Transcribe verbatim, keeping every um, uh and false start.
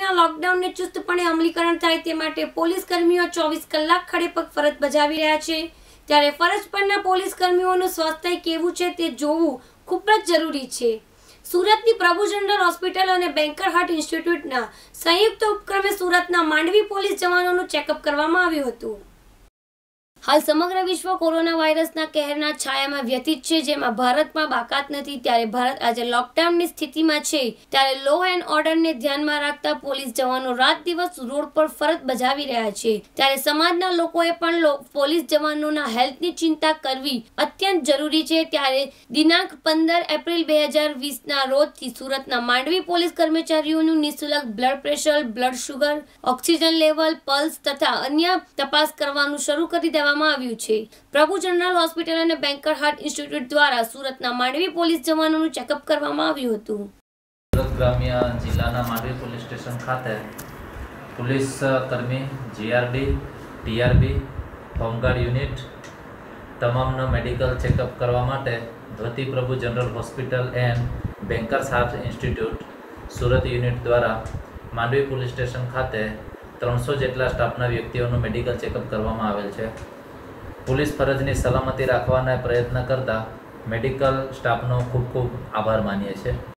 સુરતના લોકડાઉનને ચુસ્તપણે અમલીકરણ થાય તે માટે પોલીસ કર્મીઓ ચોવીસ કલાક ખડેપગ ફરજ બજાવી રહ્યા છે। ત્યારે ફરજ પરના પોલીસ કર્મીઓનું સ્વાસ્થ્ય કેવું છે તે જોવું ખૂબ જ જરૂરી છે। સુરતની પ્રભુ જનરલ હોસ્પિટલ અને બેન્કર હાર્ટ ઇન્સ્ટિટ્યૂટના સંયુક્ત ઉપક્રમે સુરતના માંડવી પોલીસ જવાનોનું ચેકઅપ કરવામાં આવ્યું હતું। હાલ સમગ્ર વિશ્વ કોરોના વાયરસના કહેરના છાયામાં વ્યથિત છે, જેમાં ભારતમાં બાકાત નથી। ત્યારે ભારત આજે લોકડાઉનની સ્થિતિમાં છે। ત્યારે લો એન્ડ ઓર્ડરને ધ્યાનમાં રાખતા પોલીસ જવાનો રાત દિવસ રોડ પર ફરજ બજાવી રહ્યા છે। ત્યારે સમાજના લોકોએ પણ પોલીસ જવાનોના હેલ્થની ચિંતા કરવી અત્યંત જરૂરી છે। ત્યારે દિનાંક પંદર એપ્રિલ બે હજાર વીસના રોજથી સુરતના માંડવી પોલીસ કર્મચારીઓનું નિઃશુલ્ક blood pressure, blood sugar, oxygen level, pulse તથા અન્ય તપાસ કરવાનું શરૂ કરી દેવામાં આવ્યું છે। પ્રભુ જનરલ હોસ્પિટલ અને બેન્કર હાર્ટ ઇન્સ્ટિટ્યૂટ દ્વારા સુરતના માંડવી પોલીસ જવાનોનું ચેકઅપ કરવામાં આવ્યું હતું। સુરત ગ્રામ્ય જિલ્લાના માંડવી પોલીસ સ્ટેશન ખાતે પોલીસ કર્મી, જીઆરડી, ટીઆરબી, હોમગાર્ડ યુનિટ તમામનો મેડિકલ ચેકઅપ કરવા માટે ધોતી Prabhu general hospital and bankers heart institute Surat unit દ્વારા માંડવી પોલીસ સ્ટેશન ખાતે ત્રણસો જેટલા સ્ટાફના વ્યક્તિઓનું મેડિકલ ચેકઅપ કરવામાં આવેલ છે। પોલીસ ફરજની સલામતી રાખવાના પ્રયત્ન કરતા મેડિકલ સ્ટાફનો ખૂબ ખૂબ આભાર માનીએ છીએ।